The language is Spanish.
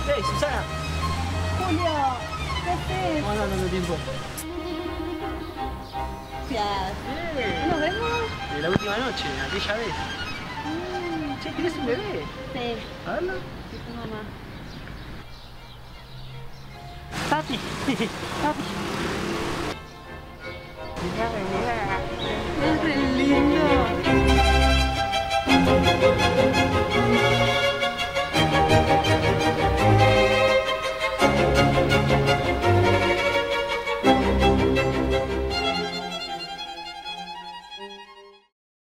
¡Hey, Susana! Julio, ¿qué haces? ¿Cómo andas tanto tiempo? Gracias. ¿Nos vemos? De la última noche, aquella vez. Che, ¿tienes un bebé? Sí. A verlo. Sí, tu mamá. Papi. Papi. Es re lindo.